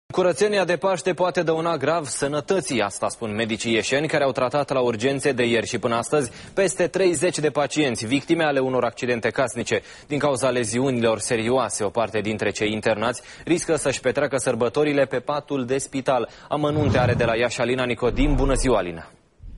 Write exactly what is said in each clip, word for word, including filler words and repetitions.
Curățenia de Paște poate dăuna grav sănătății, asta spun medicii ieșeni care au tratat la urgențe de ieri și până astăzi peste treizeci de pacienți, victime ale unor accidente casnice. Din cauza leziunilor serioase, o parte dintre cei internați riscă să-și petreacă sărbătorile pe patul de spital. Amănunte are de la Iași Alina Nicodim. Bună ziua, Alina!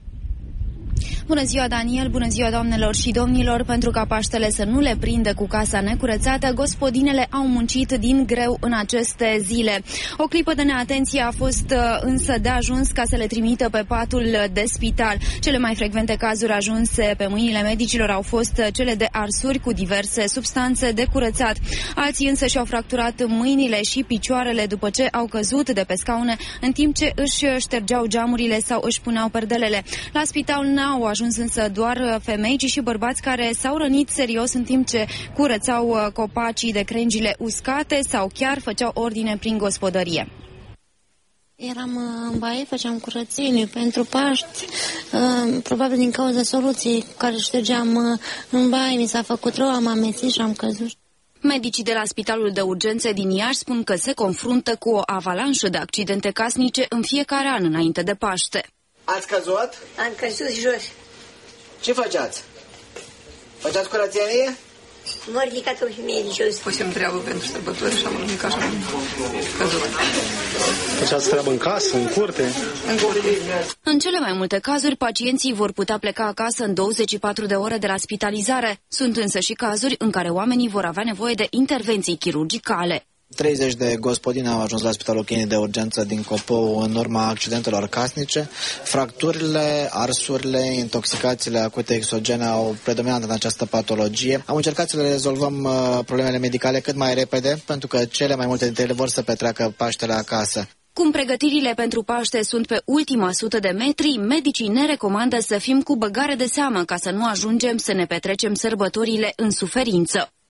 Bună ziua, Daniel! Bună ziua, doamnelor și domnilor! Pentru ca Paștele să nu le prindă cu casa necurățată, gospodinele au muncit din greu în aceste zile. O clipă de neatenție a fost însă de ajuns ca să le trimită pe patul de spital. Cele mai frecvente cazuri ajunse pe mâinile medicilor au fost cele de arsuri cu diverse substanțe de curățat. Alții însă și-au fracturat mâinile și picioarele după ce au căzut de pe scaune în timp ce își ștergeau geamurile sau își puneau perdelele. La spital n-au ajuns însă doar femei, ci și bărbați care s-au rănit serios în timp ce curățau copacii de crengile uscate sau chiar făceau ordine prin gospodărie. Eram în baie, făceam curățenie pentru Paști, probabil din cauza soluției care ștergeam în baie, mi s-a făcut rău, am amețit și am căzut. Medicii de la Spitalul de Urgențe din Iași spun că se confruntă cu o avalanșă de accidente casnice în fiecare an înainte de Paște. Ați căzut? Am căzut jos. Ce făceați? Făceați curățenie? M-a ridicat o femeie de jos. Făceam treabă pentru sărbători și am ridicat și am căzut. Făceați treabă în casă, în curte? În curte. În cele mai multe cazuri, pacienții vor putea pleca acasă în douăzeci și patru de ore de la spitalizare. Sunt însă și cazuri în care oamenii vor avea nevoie de intervenții chirurgicale. treizeci de gospodine au ajuns la Spitalul Clinic de Urgență din Copou în urma accidentelor casnice. Fracturile, arsurile, intoxicațiile acute exogene au predominat în această patologie. Am încercat să le rezolvăm uh, problemele medicale cât mai repede, pentru că cele mai multe dintre ele vor să petreacă Paștele acasă. Cum pregătirile pentru Paște sunt pe ultima sută de metri, medicii ne recomandă să fim cu băgare de seamă ca să nu ajungem să ne petrecem sărbătorile în suferință.